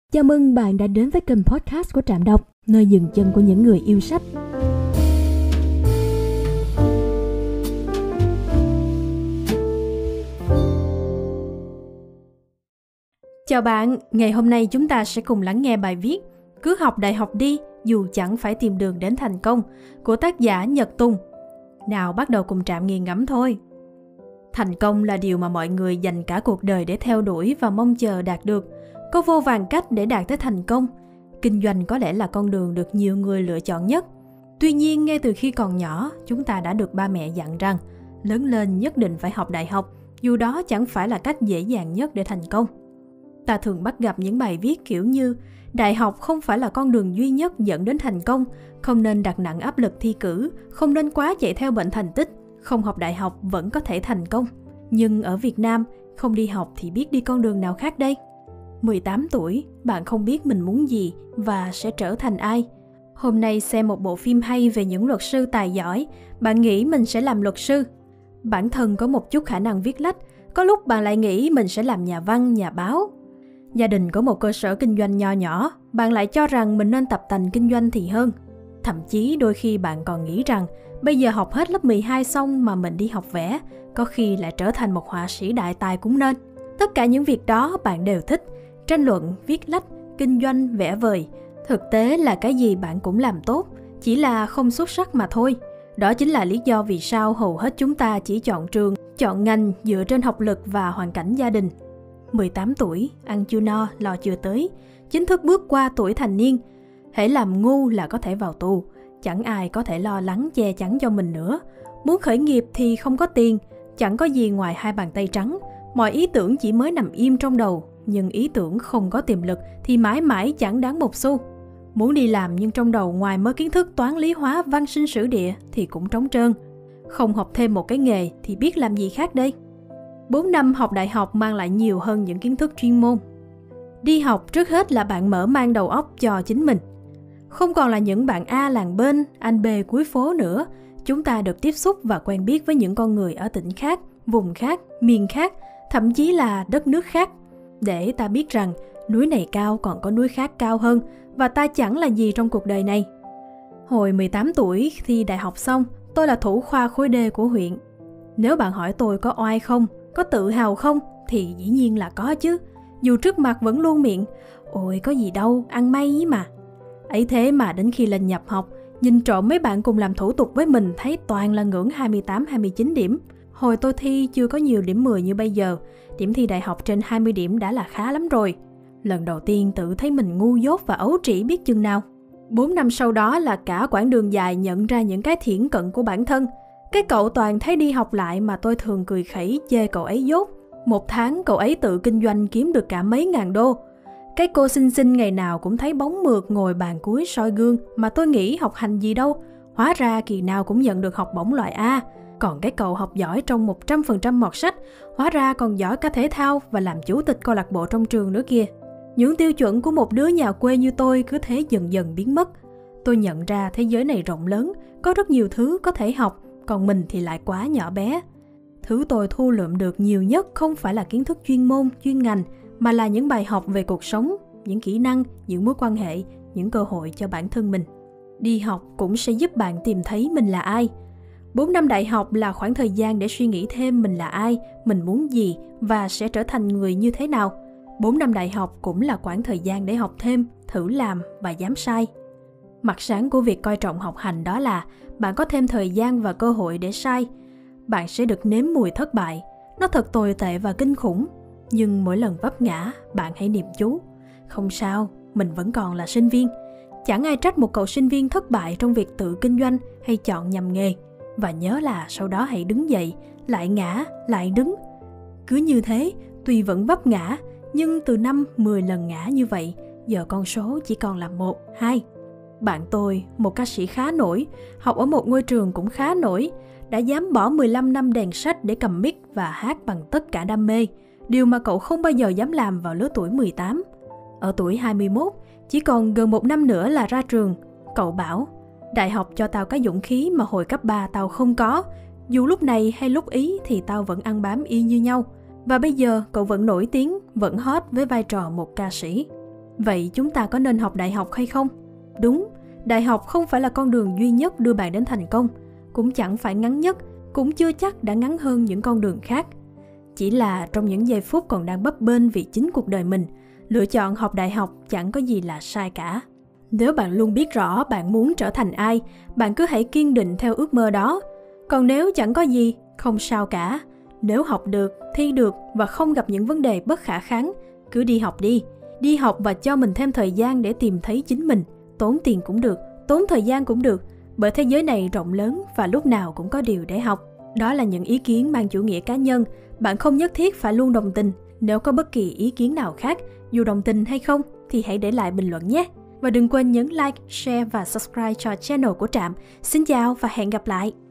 Chào mừng bạn đã đến với kênh podcast của Trạm Đọc, nơi dừng chân của những người yêu sách. Chào bạn, ngày hôm nay chúng ta sẽ cùng lắng nghe bài viết Cứ học đại học đi, dù chẳng phải tìm đường đến thành công của tác giả Nhật Tùng. Nào bắt đầu cùng Trạm nghiền ngẫm thôi. Thành công là điều mà mọi người dành cả cuộc đời để theo đuổi và mong chờ đạt được. Có vô vàn cách để đạt tới thành công. Kinh doanh có lẽ là con đường được nhiều người lựa chọn nhất. Tuy nhiên, ngay từ khi còn nhỏ, chúng ta đã được ba mẹ dặn rằng lớn lên nhất định phải học đại học, dù đó chẳng phải là cách dễ dàng nhất để thành công. Ta thường bắt gặp những bài viết kiểu như đại học không phải là con đường duy nhất dẫn đến thành công, không nên đặt nặng áp lực thi cử, không nên quá chạy theo bệnh thành tích, không học đại học vẫn có thể thành công. Nhưng ở Việt Nam, không đi học thì biết đi con đường nào khác đây? 18 tuổi, bạn không biết mình muốn gì và sẽ trở thành ai. Hôm nay xem một bộ phim hay về những luật sư tài giỏi, bạn nghĩ mình sẽ làm luật sư. Bản thân có một chút khả năng viết lách, có lúc bạn lại nghĩ mình sẽ làm nhà văn, nhà báo. Gia đình có một cơ sở kinh doanh nho nhỏ, bạn lại cho rằng mình nên tập tành kinh doanh thì hơn. Thậm chí đôi khi bạn còn nghĩ rằng bây giờ học hết lớp 12 xong mà mình đi học vẽ, có khi lại trở thành một họa sĩ đại tài cũng nên. Tất cả những việc đó bạn đều thích. Tranh luận, viết lách, kinh doanh, vẽ vời. Thực tế là cái gì bạn cũng làm tốt, chỉ là không xuất sắc mà thôi. Đó chính là lý do vì sao hầu hết chúng ta chỉ chọn trường, chọn ngành dựa trên học lực và hoàn cảnh gia đình. 18 tuổi, ăn chưa no, lo chưa tới, chính thức bước qua tuổi thành niên. Hễ làm ngu là có thể vào tù, chẳng ai có thể lo lắng che chắn cho mình nữa. Muốn khởi nghiệp thì không có tiền, chẳng có gì ngoài hai bàn tay trắng. Mọi ý tưởng chỉ mới nằm im trong đầu, nhưng ý tưởng không có tiềm lực thì mãi mãi chẳng đáng một xu. Muốn đi làm nhưng trong đầu ngoài mớ kiến thức toán lý hóa văn sinh sử địa thì cũng trống trơn. Không học thêm một cái nghề thì biết làm gì khác đây? 4 năm học đại học mang lại nhiều hơn những kiến thức chuyên môn. Đi học trước hết là bạn mở mang đầu óc cho chính mình. Không còn là những bạn A làng bên, anh B cuối phố nữa. Chúng ta được tiếp xúc và quen biết với những con người ở tỉnh khác, vùng khác, miền khác, thậm chí là đất nước khác. Để ta biết rằng núi này cao còn có núi khác cao hơn và ta chẳng là gì trong cuộc đời này. Hồi 18 tuổi thi đại học xong, tôi là thủ khoa khối D của huyện. Nếu bạn hỏi tôi có oai không, có tự hào không thì dĩ nhiên là có chứ. Dù trước mặt vẫn luôn miệng, ôi có gì đâu, ăn may ý mà. Ấy thế mà đến khi lên nhập học, nhìn trộm mấy bạn cùng làm thủ tục với mình thấy toàn là ngưỡng 28-29 điểm. Hồi tôi thi chưa có nhiều điểm 10 như bây giờ, điểm thi đại học trên 20 điểm đã là khá lắm rồi. Lần đầu tiên tự thấy mình ngu dốt và ấu trĩ biết chừng nào. 4 năm sau đó là cả quãng đường dài nhận ra những cái thiển cận của bản thân. Cái cậu Toàn thấy đi học lại mà tôi thường cười khẩy chê cậu ấy dốt. Một tháng cậu ấy tự kinh doanh kiếm được cả mấy ngàn đô. Cái cô xinh xinh ngày nào cũng thấy bóng mượt ngồi bàn cuối soi gương mà tôi nghĩ học hành gì đâu. Hóa ra kỳ nào cũng nhận được học bổng loại A. Còn cái cậu học giỏi trong 100% mọt sách, hóa ra còn giỏi cả thể thao và làm chủ tịch câu lạc bộ trong trường nữa kia. Những tiêu chuẩn của một đứa nhà quê như tôi cứ thế dần dần biến mất. Tôi nhận ra thế giới này rộng lớn, có rất nhiều thứ có thể học, còn mình thì lại quá nhỏ bé. Thứ tôi thu lượm được nhiều nhất không phải là kiến thức chuyên môn, chuyên ngành, mà là những bài học về cuộc sống, những kỹ năng, những mối quan hệ, những cơ hội cho bản thân mình. Đi học cũng sẽ giúp bạn tìm thấy mình là ai. 4 năm đại học là khoảng thời gian để suy nghĩ thêm mình là ai, mình muốn gì và sẽ trở thành người như thế nào. 4 năm đại học cũng là khoảng thời gian để học thêm, thử làm và dám sai. Mặt sáng của việc coi trọng học hành đó là bạn có thêm thời gian và cơ hội để sai. Bạn sẽ được nếm mùi thất bại. Nó thật tồi tệ và kinh khủng. Nhưng mỗi lần vấp ngã, bạn hãy niệm chú. Không sao, mình vẫn còn là sinh viên. Chẳng ai trách một cậu sinh viên thất bại trong việc tự kinh doanh hay chọn nhầm nghề. Và nhớ là sau đó hãy đứng dậy, lại ngã, lại đứng. Cứ như thế, tuy vẫn vấp ngã, nhưng từ 5-10 lần ngã như vậy, giờ con số chỉ còn là 1, 2. Bạn tôi, một ca sĩ khá nổi, học ở một ngôi trường cũng khá nổi, đã dám bỏ 15 năm đèn sách để cầm mic và hát bằng tất cả đam mê, điều mà cậu không bao giờ dám làm vào lứa tuổi 18. Ở tuổi 21, chỉ còn gần 1 năm nữa là ra trường, cậu bảo, đại học cho tao cái dũng khí mà hồi cấp 3 tao không có, dù lúc này hay lúc ý thì tao vẫn ăn bám y như nhau. Và bây giờ cậu vẫn nổi tiếng, vẫn hot với vai trò một ca sĩ. Vậy chúng ta có nên học đại học hay không? Đúng, đại học không phải là con đường duy nhất đưa bạn đến thành công, cũng chẳng phải ngắn nhất, cũng chưa chắc đã ngắn hơn những con đường khác. Chỉ là trong những giây phút còn đang bấp bênh vì chính cuộc đời mình, lựa chọn học đại học chẳng có gì là sai cả. Nếu bạn luôn biết rõ bạn muốn trở thành ai, bạn cứ hãy kiên định theo ước mơ đó. Còn nếu chẳng có gì, không sao cả. Nếu học được, thi được và không gặp những vấn đề bất khả kháng, cứ đi học đi. Đi học và cho mình thêm thời gian để tìm thấy chính mình. Tốn tiền cũng được, tốn thời gian cũng được, bởi thế giới này rộng lớn và lúc nào cũng có điều để học. Đó là những ý kiến mang chủ nghĩa cá nhân, bạn không nhất thiết phải luôn đồng tình. Nếu có bất kỳ ý kiến nào khác, dù đồng tình hay không, thì hãy để lại bình luận nhé. Và đừng quên nhấn like, share và subscribe cho channel của Trạm. Xin chào và hẹn gặp lại!